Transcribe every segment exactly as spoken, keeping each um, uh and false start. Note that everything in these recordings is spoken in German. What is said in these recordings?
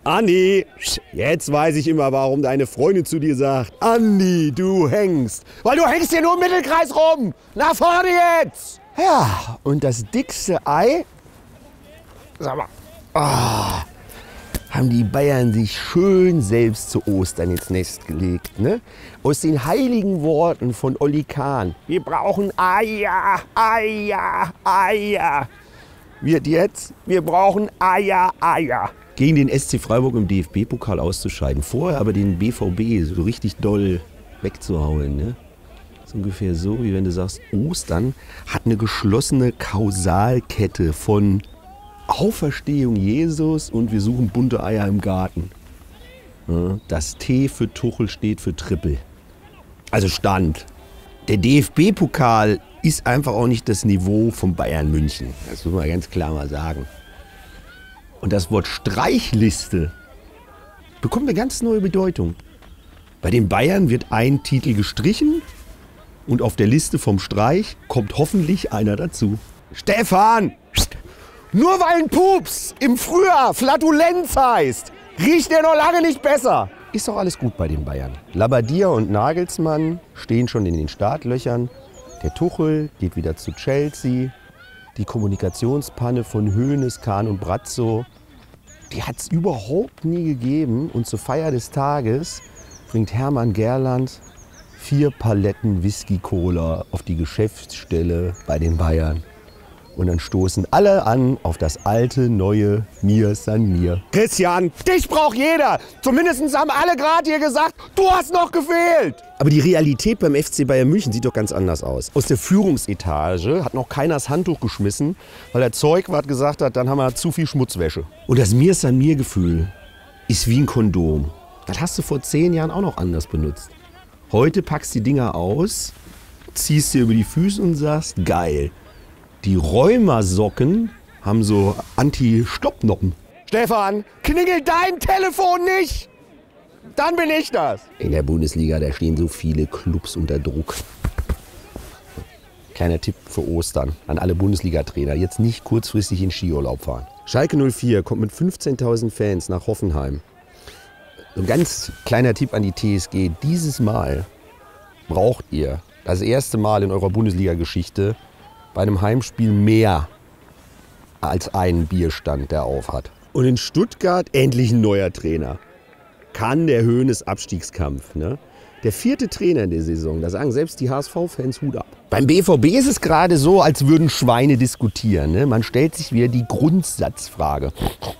Andi, jetzt weiß ich immer, warum deine Freundin zu dir sagt, Andi, du hängst. Weil du hängst hier nur im Mittelkreis rum. Nach vorne jetzt. Ja, und das dickste Ei, sag mal, oh, haben die Bayern sich schön selbst zu Ostern ins Nest gelegt. Ne? Aus den heiligen Worten von Olli Kahn. Wir brauchen Eier, Eier, Eier. Wird jetzt, wir brauchen Eier, Eier. Gegen den S C Freiburg im D F B-Pokal auszuscheiden. Vorher aber den B V B so richtig doll wegzuhauen. Ne? So ungefähr so, wie wenn du sagst, Ostern hat eine geschlossene Kausalkette von Auferstehung Jesus und wir suchen bunte Eier im Garten. Ja, das T für Tuchel steht für Triple. Also Stand. Der D F B-Pokal ist einfach auch nicht das Niveau von Bayern München. Das muss man ganz klar mal sagen. Und das Wort Streichliste bekommt eine ganz neue Bedeutung. Bei den Bayern wird ein Titel gestrichen und auf der Liste vom Streich kommt hoffentlich einer dazu. Stefan! Nur weil ein Pups im Frühjahr Flatulenz heißt, riecht der noch lange nicht besser. Ist doch alles gut bei den Bayern. Labbadia und Nagelsmann stehen schon in den Startlöchern. Der Tuchel geht wieder zu Chelsea. Die Kommunikationspanne von Hoeneß, Kahn und Brazzo, die hat es überhaupt nie gegeben. Und zur Feier des Tages bringt Hermann Gerland vier Paletten Whisky-Cola auf die Geschäftsstelle bei den Bayern. Und dann stoßen alle an auf das alte, neue Mir San Mir. Christian, dich braucht jeder. Zumindest haben alle gerade hier gesagt, du hast noch gefehlt. Aber die Realität beim F C Bayern München sieht doch ganz anders aus. Aus der Führungsetage hat noch keiner das Handtuch geschmissen, weil der Zeugwart gesagt hat, dann haben wir zu viel Schmutzwäsche. Und das Mir San Mir Gefühl ist wie ein Kondom. Das hast du vor zehn Jahren auch noch anders benutzt. Heute packst du die Dinger aus, ziehst dir über die Füße und sagst, geil. Die Rheumasocken haben so Anti-Stoppnoppen. Stefan, klingelt dein Telefon nicht! Dann bin ich das. In der Bundesliga, da stehen so viele Clubs unter Druck. Kleiner Tipp für Ostern an alle Bundesliga-Trainer. Jetzt nicht kurzfristig in Skiurlaub fahren. Schalke null vier kommt mit fünfzehntausend Fans nach Hoffenheim. So ein ganz kleiner Tipp an die T S G. Dieses Mal braucht ihr das erste Mal in eurer Bundesliga-Geschichte bei einem Heimspiel mehr als einen Bierstand, der auf hat. Und in Stuttgart endlich ein neuer Trainer. Kann der Hoeneß Abstiegskampf. Ne? Der vierte Trainer in der Saison, da sagen selbst die H S V-Fans Hut ab. Beim B V B ist es gerade so, als würden Schweine diskutieren. Ne? Man stellt sich wieder die Grundsatzfrage.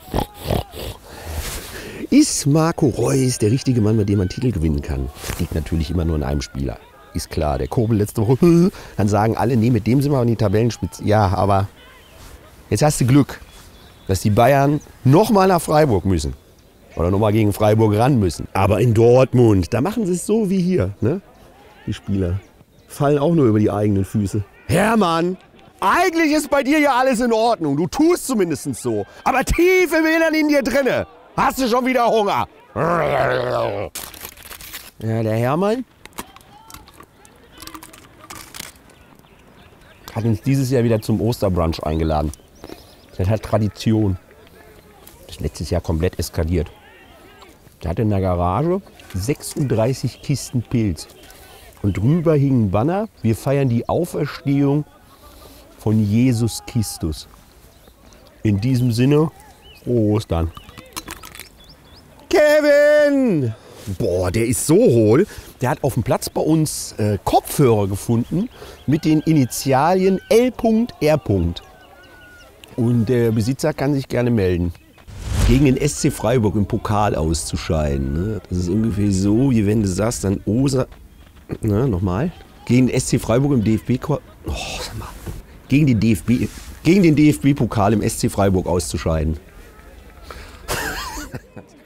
Ist Marco Reus der richtige Mann, mit dem man Titel gewinnen kann? Das liegt natürlich immer nur in einem Spieler. Ist klar, der Kobel letzte Woche, dann sagen alle, nee, mit dem sind wir an die Tabellenspitze. Ja, aber jetzt hast du Glück, dass die Bayern nochmal nach Freiburg müssen. Oder nochmal gegen Freiburg ran müssen. Aber in Dortmund, da machen sie es so wie hier, ne? Die Spieler fallen auch nur über die eigenen Füße. Hermann, eigentlich ist bei dir ja alles in Ordnung. Du tust zumindest so. Aber tief im Innern in dir drinne hast du schon wieder Hunger. Ja, der Hermann hat uns dieses Jahr wieder zum Osterbrunch eingeladen. Das hat Tradition. Das ist letztes Jahr komplett eskaliert. Der hatte in der Garage sechsunddreißig Kisten Pilz. Und drüber hing ein Banner, wir feiern die Auferstehung von Jesus Christus. In diesem Sinne, frohe Ostern. Kevin! Boah, der ist so hohl. Der hat auf dem Platz bei uns äh, Kopfhörer gefunden mit den Initialien L R. Und der Besitzer kann sich gerne melden. Gegen den S C Freiburg im Pokal auszuscheiden. Ne? Das ist ungefähr so, wie wenn du sagst, dann Osa... Ne, nochmal. Gegen den S C Freiburg im D F B... Oh, sag mal. Gegen den D F B... Gegen den D F B-Pokal im S C Freiburg auszuscheiden.